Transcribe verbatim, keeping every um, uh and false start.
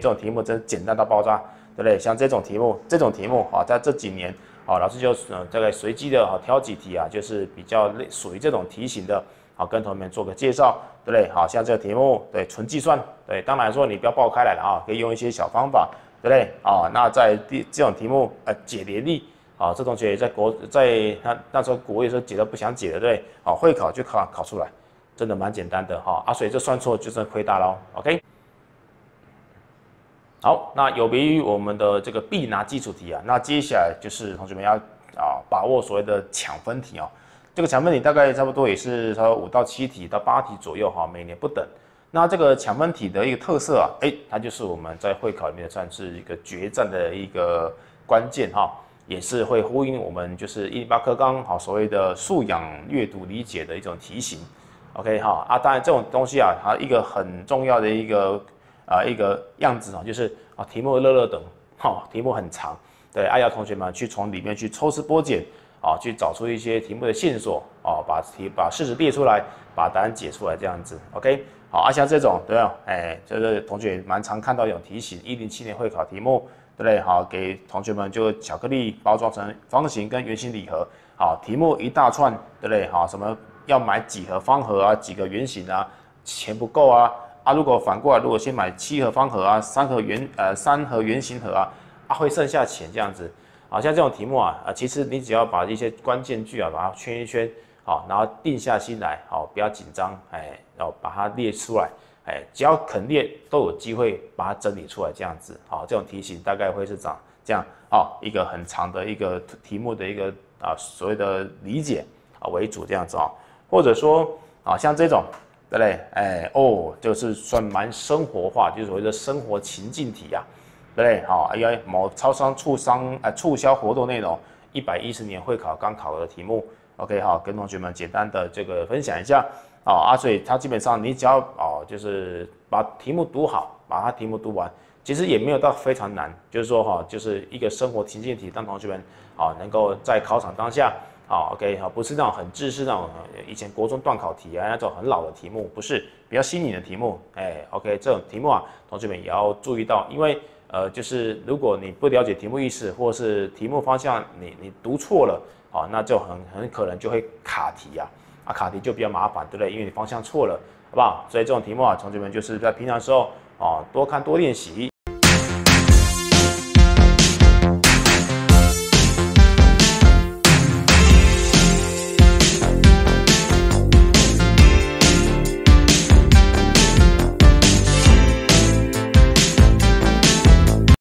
这种题目真简单到爆炸，对不对？像这种题目，这种题目啊，在这几年啊，老师就呃大概随机的啊挑几题啊，就是比较类属于这种题型的，好跟同学们做个介绍，对不对？好像这个题目，对，纯计算，对，当然说你不要爆开来了啊，可以用一些小方法，对不对？啊，那在第这种题目，呃，解联立。啊，这同学在国在他那时候国语的时候解都不想解的，对，好，会考就考考出来，真的蛮简单的哈。啊，所以这算错就真亏大了 ，OK。好，那有别于我们的这个必拿基础题啊，那接下来就是同学们要啊把握所谓的抢分题哦。这个抢分题大概差不多也是差不多五到七题到八题左右哈，每年不等。那这个抢分题的一个特色啊，哎，它就是我们在会考里面算是一个决战的一个关键哈。也是会呼应我们就是一零八课纲好所谓的素养阅读理解的一种题型 ，OK 哈啊，当然这种东西啊，它一个很重要的一个啊一个样子啊，就是啊题目热热等，哈题目很长，对，爱要同学们去从里面去抽丝剥茧啊，去找出一些题目的线索啊，把题把事实列出来，把答案解出来这样子 ，OK 好啊，像这种对吧？哎，这个同学蛮常看到一种题型，一零七年会考题目。对不对？好，给同学们就巧克力包装成方形跟圆形礼盒。好，题目一大串，对不对？好，什么要买几盒方盒啊，几个圆形啊，钱不够啊啊！如果反过来，如果先买七盒方盒啊，三盒圆呃三盒圆形盒啊，啊会剩下钱这样子。好，像这种题目啊啊，其实你只要把一些关键句啊把它圈一圈，好，然后定下心来，好，不要紧张，哎，然后把它列出来。哎，只要肯列都有机会把它整理出来，这样子，好，这种题型大概会是长这样，哦，一个很长的一个题目的一个啊所谓的理解啊为主这样子啊，或者说啊像这种，对不对？哎哦，就是算蛮生活化，就是所谓的生活情境题啊，对不对？好，哎呀，某超商促商呃促销活动内容，一百一十年会考刚考的题目 ，OK 好，跟同学们简单的这个分享一下。哦啊，所以它基本上你只要哦，就是把题目读好，把它题目读完，其实也没有到非常难，就是说哈、哦，就是一个生活情境题，让同学们啊、哦、能够在考场当下，好、哦、，OK 好、哦，不是那种很知识那种以前国中段考题啊那种很老的题目，不是比较新颖的题目，哎 ，OK 这种题目啊，同学们也要注意到，因为呃，就是如果你不了解题目意思，或是题目方向你你读错了，哦，那就很很可能就会卡题啊。啊，卡题就比较麻烦，对不对？因为你方向错了，好不好？所以这种题目啊，同学们就是在平常的时候哦，多看多练习。